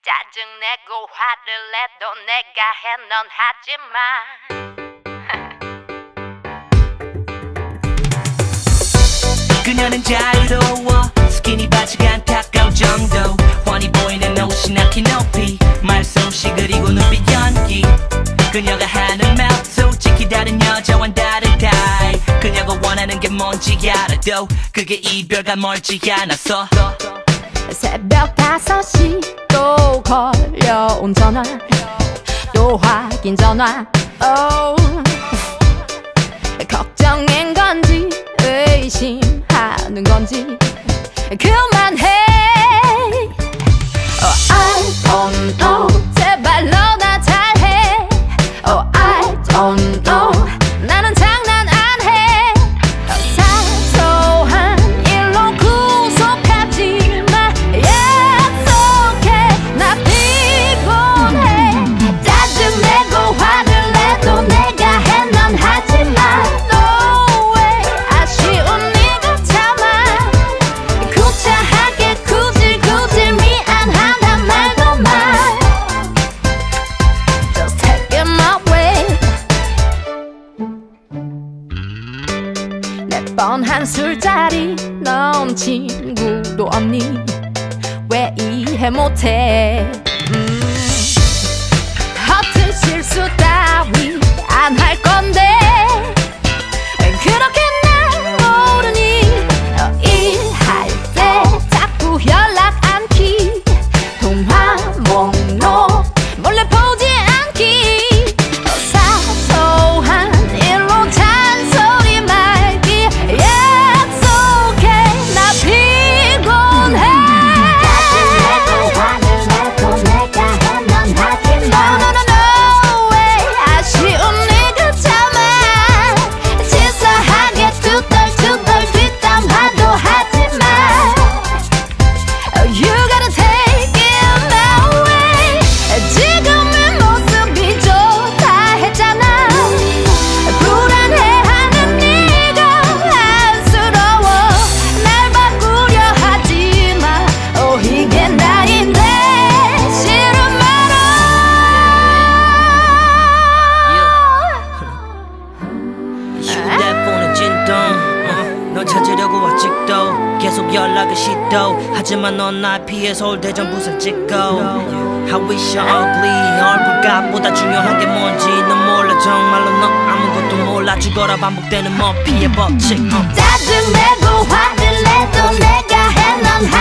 짜증내고 화를 내도 내가 해 넌 하지마. 그녀는 자유로워 스키니 바지가 안타까울 정도 훤히 보이는 옷이 나키 높이 말솜씨 그리고 눈빛 연기 그녀가 하는 말 솔직히 다른 여자와는 다른 타입 그녀가 원하는 게 뭔지 알아도 그게 이별과 멀지 않았어. 새벽 5시 또 걸려온 전화 또 확인 전화 걱정인 건지 의심하는 건지 그만해. I don't know 제발 너나 잘해. I don't know 나는 장난 안 해. 사소한 일로 구속하지 마. It's okay 나 피곤해. 짜증내고 화를 내도 내가 해 넌 하지마. No way 아쉬운 네가 참아. 구차하게 굳이 미안하단 말도 마. Just take it my way. 내 뻔한 술자리 넌 친구도 없니? 왜 이해 못해? 허튼 실수 따위 안 할 건데 그렇게 날 모르니 일할 때 자꾸 연락 않기 통화 목록 몰래 보지 않기 사소한 일로 잔소리 말기 It's okay 나 피곤해. 짜증내고 화를 내도 내가 해 넌 하지마. No no no no way 아쉬운 네가 참아. 치사하게 투덜투덜 뒷담화도 하지마. You gotta take it my way. 지금의 모습이 좋다 했잖아. 불안해하는 네가 안쓰러워. 날 바꾸려 하지마. 이게 나인데 싫은 말아. 휴대폰은 진동 널 찾으려고 아직도 계속 연락을 시도 하지만 넌 날 피해 서울 대전 부산 찍고 I wish you're ugly 얼굴값보다 중요한 게 뭔지 넌 몰라 정말로 너 아무것도 몰라 죽어라 반복되는 뭐 피해 법칙 짜증내고 화를 내도 내가 해 넌